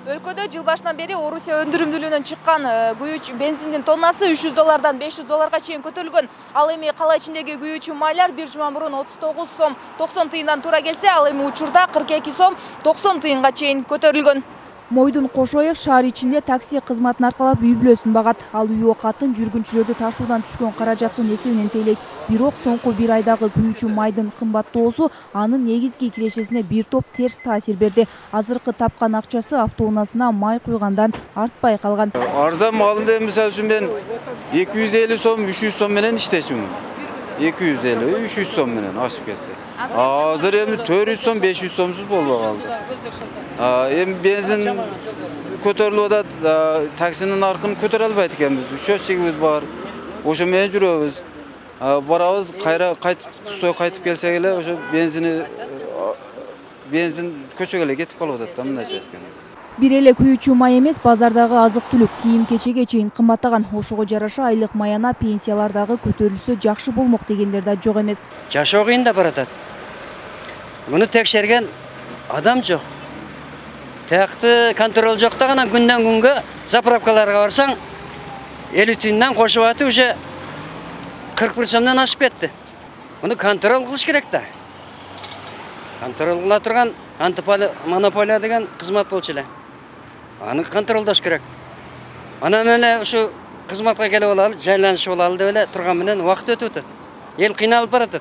Өлкөдө жыл башынан бери Орусия өндүрүмдүүлүгүнөн чыккан күйүүчү бензиндин тоннасы 300 доллардан 500 долларга чейин көтөрүлгөн. Ал эми кала ичиндеги күйүүчү майлар бир жума мурун 39 сом 90 тыйындан туура келсе, ал эми учурда 42 сом 90 тыйынга чейин көтөрүлгөн. Мойдун Кошоев шаар ичинде такси кызматын аркалап үй бүлөсүн багат. Ал үй окатын жүргүнчүлөрдү ташуудан түшкөн каражаттын эсебинен тейлейт. Бирок соңку бир айдагы күйүүчү майдын кымбаттоосу анын негизги кирешесине бир топ терс таасир берди. Азыркы тапкан акчасы автоунаасына май куйгандан артпай калган. Арзан малында мисалы үчүн мен 250 сом, 300 сом менен иштешимин. 250, 300 сом менен ашып кетсе. Азыр эми 400 сом, 500 сомсуз болуп калды. Эми бензин көтөрүлүп атат, таксинин наркын көтөрө албайт экенбиз. Счетчигибиз бар. Ошо менен жүрөбүз. Барабыз, кайтып келсек эле ошо бензин көчөгө эле кетип калып атат да, мындайча айтканда. Бир эле күйүүчү май эмес, базардагы азык-түлүк, кийим-кечеге чейин кымбаттаган. Ошого жараша айлык маяна пенсиялардагы көтөрүлсө жакшы болмок дегендер да жок эмес. Жашоо кыйын да баратат. Муну текшерген адам жок. Тиякты контроль жок да, гана күндөн күнгө заправкаларга барсаң 50 тыйындан кошуп атып уже 41 сомдон ашып кетти. Муну контроль кылыш керек да. Контроль кыла турган монополия деген кызмат болчу эле. Аны контролдош керек. Анан эле ушу кызматка келип алалы, жайланышып алалы деп эле турган менен убакыт өтүп атат. Эл кыйналып баратат.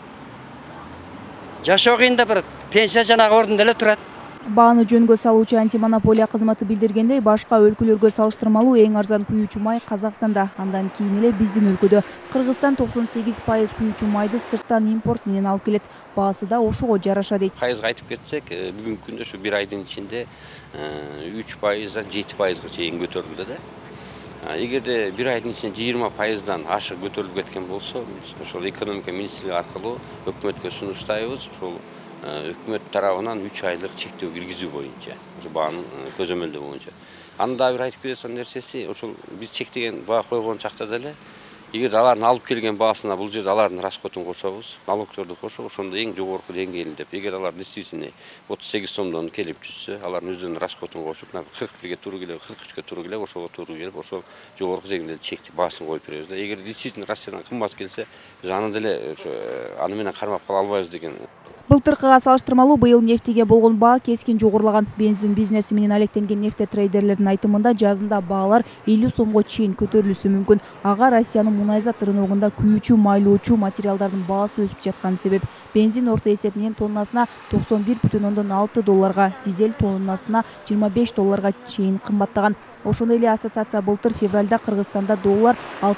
Жашоо кыйын да барат. Пенсия жанагы ордунда эле турат. Бааны жөнгө салуучу антимонополия кызматы билдиргендей, башка өлкөлөргө салыштырмалуу эң арзан күйүүчү май Казакстанда, андан кийин эле биздин өлкөдө. Кыргызстан 98% күйүүчү майды сырттан импорт менен алып келет. Баасы да ошого жараша дейт. Пайызга айтып кетсек, бүгүнкү күндө ушу бир айдын ичинде 3%дан 7%га чейин көтөрүлдү да. Эгерде бир айдын ичинде 20%дан ашык көтөрүлүп кеткен болсо, ошол экономика министрлиги аркылуу өкмөткө сунуштайбыз. Ошол өкмөт тарабынан 3 айлык чектөө киргизүү боюнча, ошо баанын көзөмөлдөө боюнча. Аны да бир айтып кеткен нерсеси, ошол биз чектеген баа койгон чакта деле, эгерде алардын алып келген баасына бул жерде алардын расходун кошобуз, налогторду кошуп, ошондо эң жогорку деңгээлде деп. Эгер алар действительно 38 сомдон келип түшсө, алардын өздөрүнүн расходун кошуп, 41ге туура келип, 43ке туура келип, ошого туура келип, ошол жогорку деңгээлде чекти баасын коюп беребиз да. Эгер действительно Россиядан кымбат келсе, биз аны деле ошо аны менен кармап кала албайбыз деген. Былтыркыга салыштырмалуу быйыл нефтиге болгон баа кескин жогорулаган. Бензин бизнеси менен алектенген нефтетрейдерлердин айтымында жазында баалар 50 сомго чейин көтөрүлүшү мүмкүн. Ага Россиянын мунайзат рыногунда күйүүчү майлоочу материалдардын баасы өсүп жаткан себеп. Бензин орто эсеп менен тоннасына 91,6 долларга, дизель тоннасына 25 долларга чейин кымбаттаган. Ошондой эле ассоциация былтыр февралда Кыргызстанда доллар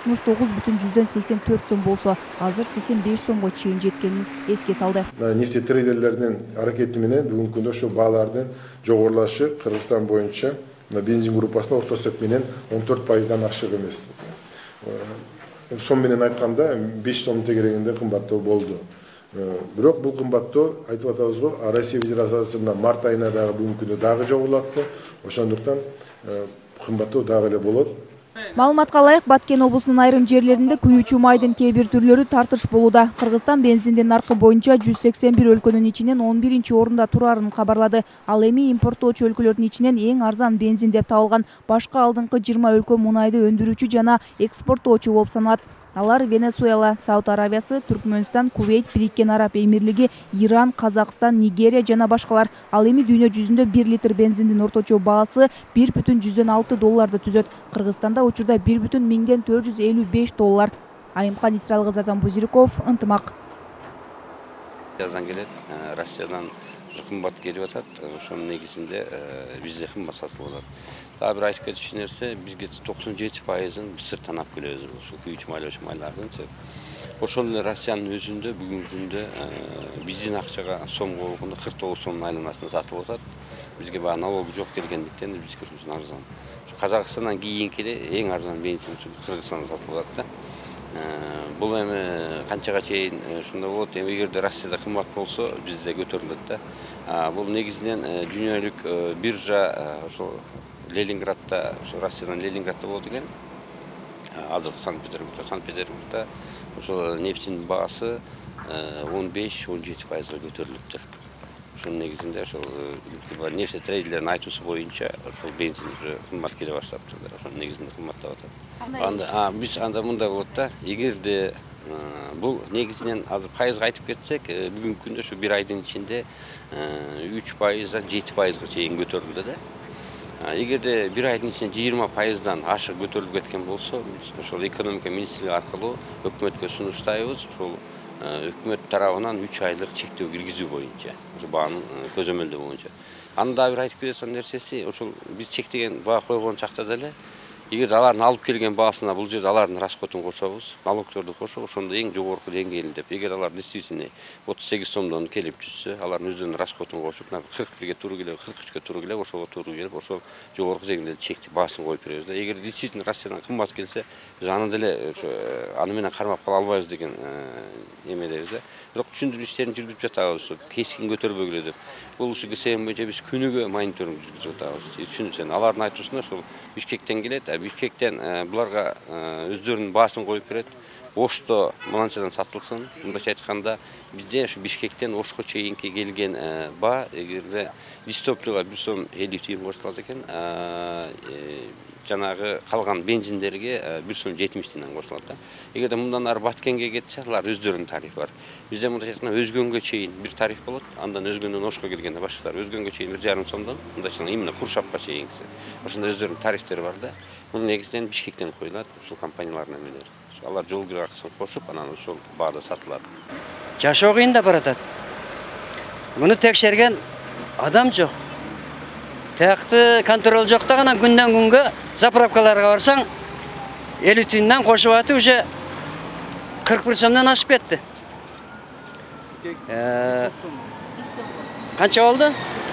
69,84 сом болсо, азыр 85 сомго чейин жеткенин эске салды. Нефтетрейдерлердин аракети менен бүгүнкү күндө ошо баалардын жогорулашы Кыргызстан боюнча бензин группасына орто эсеп менен 14%дан ашык эмес. Сом менен айтканда 5 сом тегерегинде кымбаттоо болду. Бирок бул кымбаттоо айтып атабыз го, Россия Федерациясында март айына дагы бүгүнкү күндө дагы жогулаттı. Ошондуктан кымбаттоо дагы эле болот. Маалыматка ылайык, Баткен облусунун айрым жерлеринде күйүүчү майдын кээ бир түрлөрү тартыш болууда. Кыргызстан бензиндин наркы боюнча 181 өлкөнүн ичинен 11-чи орунда турарын кабарлады. Ал эми импорттоочу өлкөлөрдүн ичинен эң арзан бензин деп табылган. Башка алдыңкы 20 өлкө мунайды өндүрүүчү жана экспорттоочу болуп саналат. Алар Венесуэла, Сауд Арабиясы, Түркмөнстан, Кувейт, Бириккен Араб Эмирлиги, Иран, Казакстан, Нигерия жана башкалар. Ал эми дүйнө жүзүндө 1 литр бензиндин орточо баасы 1,6 долларды түзөт. Кыргызстанда учурда 1,455 доллар. Айымкан Исрал кызы Азан Бузирков, Ынтымак. Жаздан келет, Россиядан кымбат келип атат, ошонун негизинде бизде кымбат сатылып атат. Дагы бир айтып кетчү нерсе, бизге 97%-ын биз сырттан алып келебиз, ушул күйүүчү майлоочу майлардын. Ошол эле Россиянын өзүндө бүгүнкү күндө биздин акчага сомго болгондо 49 сомдун айланасында сатылып атат. Бизге баягы налог жок келгендиктен бизге ушунча арзан. Казакстандан кийинки эле эң арзан бензин Кыргызстанда сатылып атат да. Бул эми канчага чейин ушундай болот. Эгерде Россияда кымбат болсо, бизде көтөрүлөт да. Бул негизинен дүйнөлүк биржа ошо Ленинградта, ошо Россиядан Ленинградта болот экен. Азыркы Санкт-Петербургда ошо нефтинин баасы 15-17%га көтөрүлүптүр. Ошонун негизинде ошол нефть трейдерлердин айтуусу боюнча ошол бензин уже кымбат келе баштаптыр. Ошонун негизинде кымбаттап атат. Анда биз анда мындай болот да. Эгерде бул негизинен азыр пайызга айтып кетсек, бүгүнкү күндө ушу 1 айдын ичинде 3%дан 7%га чейин көтөрүлдү да. Эгерде 1 айдын ичинде 20%дан ашык көтөрүлүп кеткен болсо, ошол экономика министрлиги аркылуу өкмөткө сунуштайбыз. Ошол өкмөт тарабынан 3 айлык чектөө киргизүү боюнча, ошо баанын көзөмөлдөө боюнча. Анда бир айтып кеткен нерсеси, ошол биз чектеген баа койгон чакта деле, эгерде алардын алып келген баасына бул жерде алардын расходун кошобуз, налогторду кошуп, ошондо эң жогорку деңгээлин деп. Эгер алар действительно 38 сомдон келип түшсө, алардын өздөрүнүн расходун кошуп, 41ге туура келип, 43ке туура келип, ошого туура келип, ошол жогорку деңгээлде чекти баасын коюп беребиз да. Эгер действительно Россиядан кымбат келсе, биз аны деле ошо аны менен кармап кала албайбыз деген эмедебиз да. Бирок түшүндүрүү иштерин жүргүзүп жатабыз, кескин көтөрбөгүлө деп. Бул ушу ГСМ боюнча биз күнүгө мониторинг жүргүзүп жатабыз. Түшүнүшсөң, алардын айтуусунда ошол Бишкектен келет, Бишкектен буларга өздөрүнүн баасын коюп берет. Ошто мынанчадан сатылсын. Мындайча айтканда, бизде ушу Бишкектен Ошко чейинки келген баа эгерде листопливга 1 сом 50 тиын кошулат экен, жанагы калган бензиндерге 1 сом 70 тиындан кошулат да. Эгерде мындан ары Баткенге кетсе, алар өздөрүнүн тарифи бар. Бизде мындайча айтканда Өзгөнгө чейин бир тариф болот. Андан Өзгөндөн Ошко келгенде башкалар Өзгөнгө чейин 1,5 сомдон, мындайча айтканда именно Куршапка чейинкиси. Ошондо өздөрүнүн тарифтери бар да. Мунун негизинен Бишкектен коюлат, ушул компаниялардын эмелери. Алар жол кирүү акысын кошуп, анан ошол баада сатылат. Жашоо кыйында баратат. Муну текшерген адам жок. Тиякты контроль жок да, анан күндөн күнгө заправкаларга барсаң 50 тиындан кошуп атып уже 41 сомдон ашып кетти. Канча болду?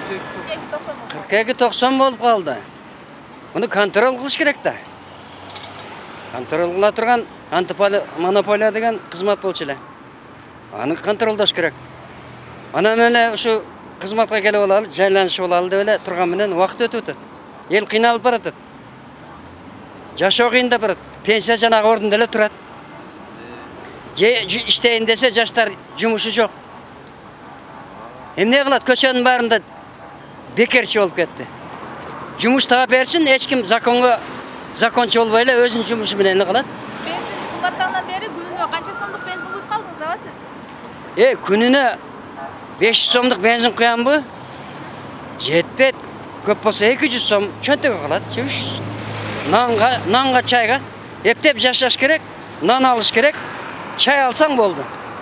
42.90 болуп калды. Муну контроль кылыш керек да. Контроль кыла турган антимонополия деген кызмат болчу эле. Аны контролдош керек. Анан эле ушу кызматка келип алалы, жайланышып алалы деп эле турган менен убакыт өтүп атат. Эл кыйналып баратат. Жашоо кыйында барат. Пенсия жанагы ордунда эле турат. Иштейин десе жаштар жумушу жок. Эмне кылат? Көчөнүн баарында бекерчи болуп кетти. Жумуш таап берсин, эч ким закончу болбой эле өзүнүн жумушу менен эле калат. Бензин кымбаттагандан бери күнүнө канча сомдук бензин куюп калдыңыз аба сиз? Күнүнө 500 сомдук бензин куямбы? Жетпейт. Көп болсо 200 сом чөнтөгө калат, 300. Нанга, чайга эптеп жашаш керек, нан алыш керек, чай алсаң болду.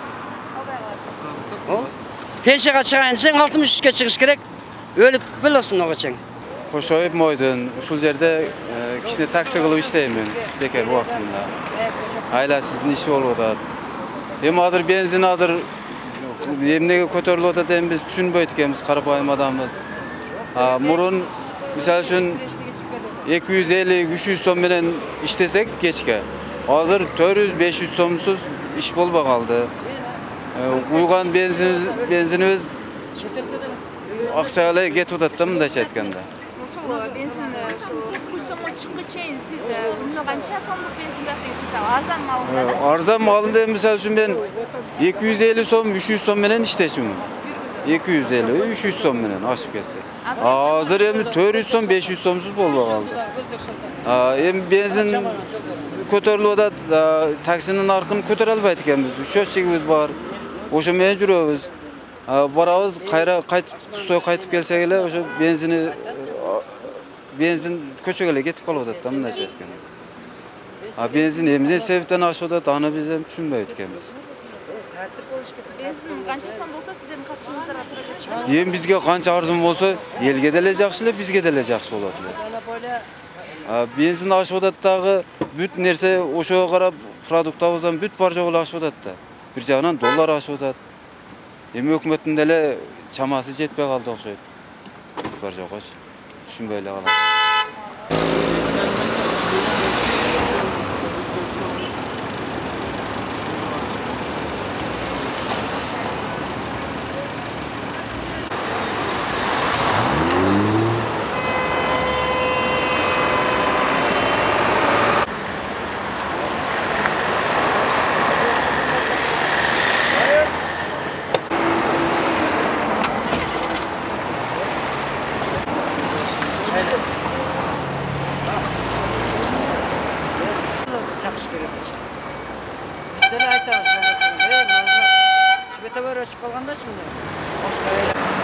Пенсияга чыгайын десең 63-ке чыгыш керек, өлүп болосуң ого чейин. Кошоюп мойдун, ушул жерде кичине такси кылып иштеймин, бекер убактымда. Айласыздын иши болуп атат. Эми азыр бензин эмнеге көтөрүлүп атат эми биз түшүнбөйт экенбиз, карапайым адамбыз. Мурун мисалы үчүн 250-300 сом менен иштесек кечке, азыр 400-500 сомсуз иш болбой калды. Куйган бензинибиз акча эле кетип атат да, мындайча айтканда. Ошол бензин 40 сомго чыкканга чейин сиз күнүнө канча сомдук бензин тартыңыз? Арзан малында да? Арзан малында мисалы үчүн мен 250 сом, 300 сом менен иштешимин. 250-300 сом менен ашып кетсе. Азыр эми 400 сом, 500 сомсуз болбой калды. Эми бензин көтөрүлүп атат, таксинин наркын көтөрө албайт экенбиз. Счетчигибиз бар. Ошо менен жүрөбүз. Барабыз, кайра кайтып келсек эле ошо бензин көчөгө эле кетип калып атат да, мындайча айтканда. Бензин эмне себептен ашып атат, аны биз эми түшүнбөйт экенбиз. Бензин канча сом болсо сиздердин катышыңыздарга туура келет? Эми бизге канча арзан болсо, элге деле жакшы эле, бизге деле жакшы болот эле. Бензин ашып атат дагы, бүт нерсе ошого карап продуктабыздан бүт бар жогу эле ашып атат да. Бир жагынан доллар ашып атат. Эми өкмөттүн деле чамасы жетпей калды окшойт. Бар жогочу түшүнбөй эле калат. Светофор өчүп калганда şimdi.